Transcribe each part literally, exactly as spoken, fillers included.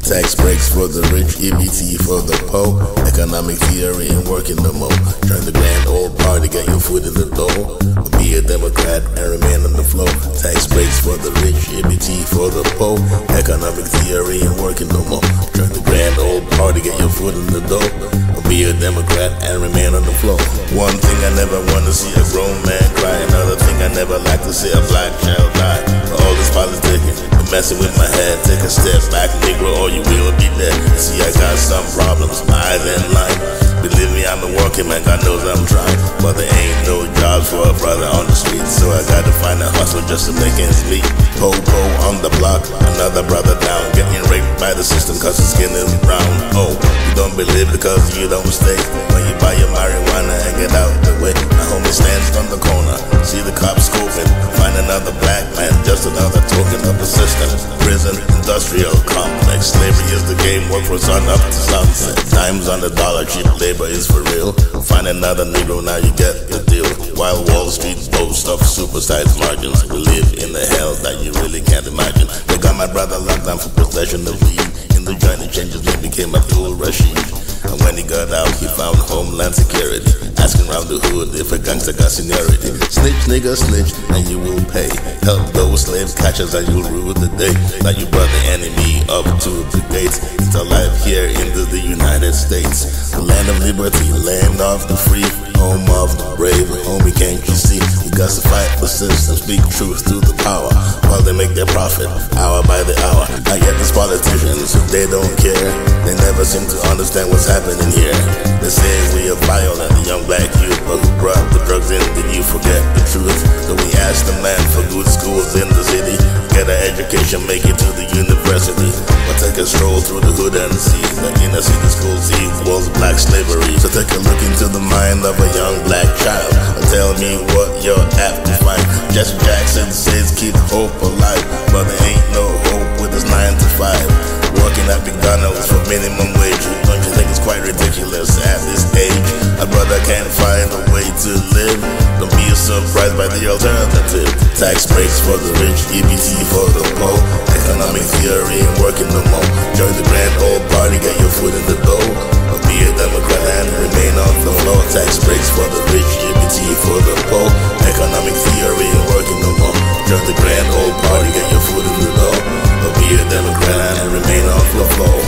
Tax breaks for the rich, E B T for the poor. Economic theory ain't working no more. Join the grand old party, get your foot in the door. Be a Democrat and remain on the floor. Tax breaks for the rich, E B T for the poor. Economic theory ain't working no more. Join the grand old party, get your foot in the door. Be a Democrat and remain on the floor. One thing I never want to see a grown man cry. Another thing I never like to see a black child die. All this politicking, you're messing with my head. Take a step back, Negro, or you will be dead. See, I got some problems, I then line. Believe me, I'm a working man, God knows I'm trying. But there ain't no jobs for a brother on the street, so I gotta find a hustle just to make ends meet. Po-po on the block, another brother down. Getting raped by the system cause his skin is brown. Oh, you don't believe because you don't stay. When you buy your marijuana and get out the way. My homie stands on the corner, see the cops scoping. Find another black man, just another token of the system. Prison, industrial complex. Slavery is the game, work from sun up to sunset. Dimes on the dollar, cheap labor is for real. Find another Negro, now you get the deal. While Wall Street boasts of supersized margins, we live in the hell that you really can't imagine. They got my brother locked down for possession of weed. In the joint, the changes me became Abdul Rashid. And when he got out, he found Homeland Security, asking around the hood if a gangster got seniority. Snitch, nigga, snitch, and you will pay. Help those slave catchers and you'll rule the day. Now you brought the enemy up to the gates. It's alive here in the, the United States. The land of liberty, land of the free, home of the brave. Homie, can't you see? We got to fight for systems, speak truth to the power, while they make their profit hour by the hour. I get these politicians, they don't care. They never seem to understand what's happening here. They say we are violent, the young black youth, but who brought the drugs in? Did you forget the truth? So we ask the man for good schools in the city. Get an education, make it to the university. Or take a stroll through the hood and see the inner city schools equals black slavery. So take a look into the mind of a young black child and tell me what you're apt to find. Jesse Jackson says keep hope alive, but there ain't no hope with this nine to five. Working at McDonald's for minimum wage. Don't you think it's quite ridiculous at this age? A brother can't find a way to live. Don't be surprised by the alternative. Tax breaks for the rich, E B T for the poor. Economic theory ain't working no more. Join the grand old party, get your foot in the door. Or be a Democrat and remain on the floor. Tax breaks for the rich, E B T for the poor. Economic theory ain't working no more. Join the grand old party, get your foot in the door. Or be a Democrat and remain on the floor.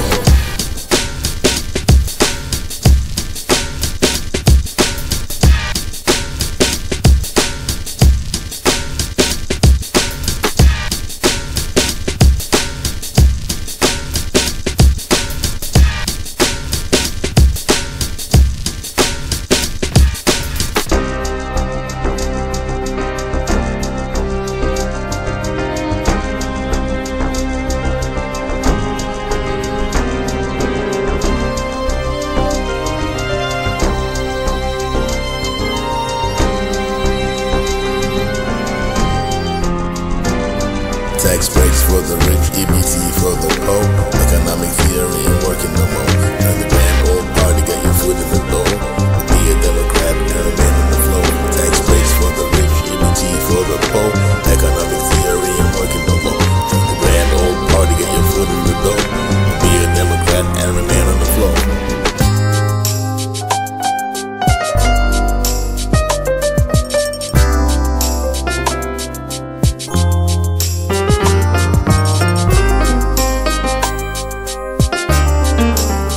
Tax breaks for the rich, E B T for the poor. Economic theory ain't working no more. Join the grand old party, get your foot in the door. Be a Democrat and remain on the floor. Tax breaks for the rich, E B T for the poor. Economic theory ain't working no more. Join the grand old party, get your foot in the door. Be a Democrat and remain on the floor. Thank you.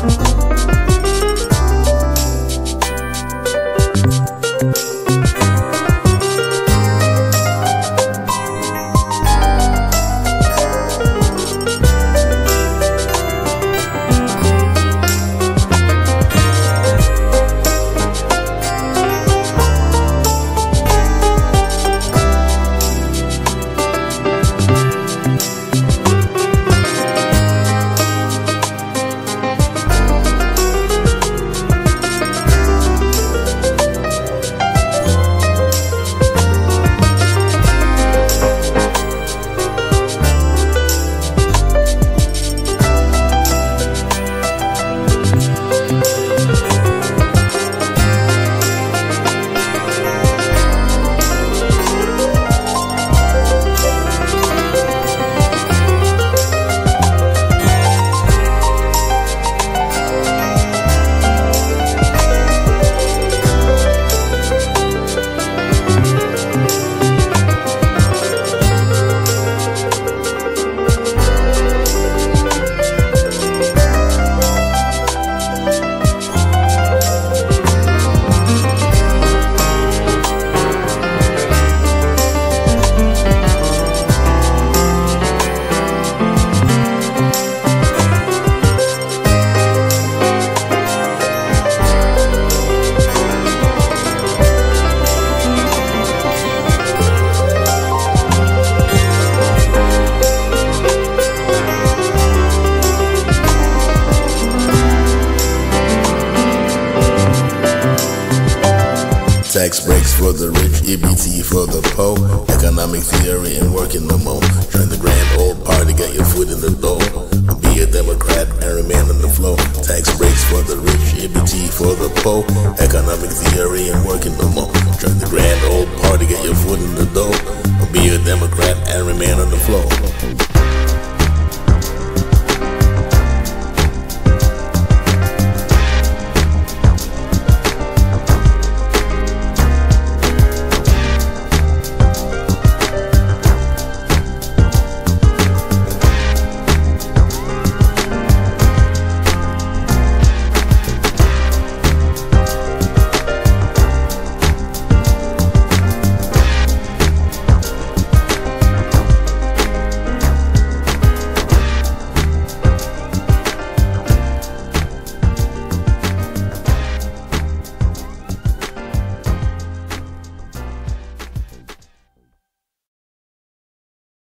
Tax breaks for the rich, E B T for the poor. Economic theory and working the mo. Join the grand old party, get your foot in the door. Be a Democrat and remain on the flow. Tax breaks for the rich, E B T for the poor. Economic theory and working the mo. Join the grand old party, get your foot in the door. Be a Democrat and remain on the floor.